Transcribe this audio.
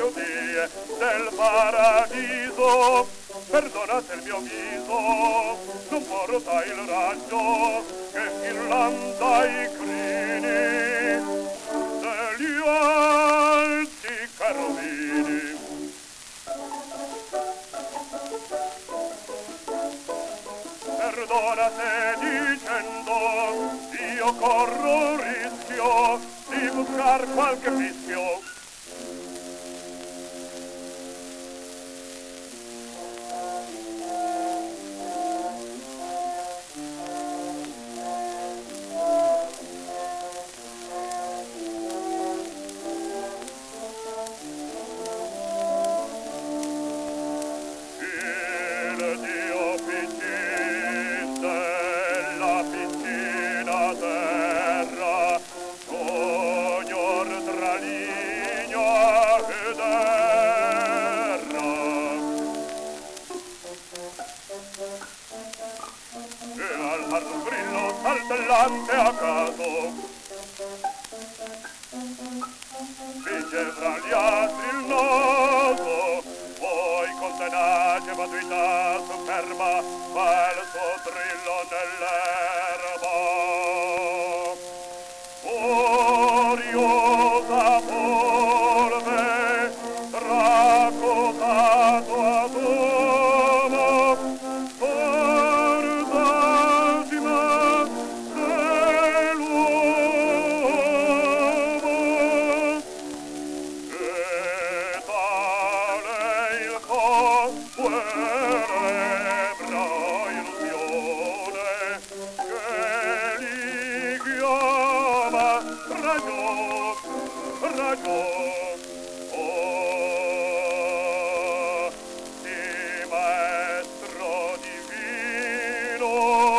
melodie del paradiso. Perdonate il mio viso, non porta il raggio che irlanda i crini degli alti carabini. Perdonate dicendo, io corro il rischio di buscar qualche fischio. Saltellante a caso vince fra gli altri il nodo, poi con tenace maturità superba fa il suo trillo nell'erba. Furiosa polve tracotato ad uomo, maestro divino.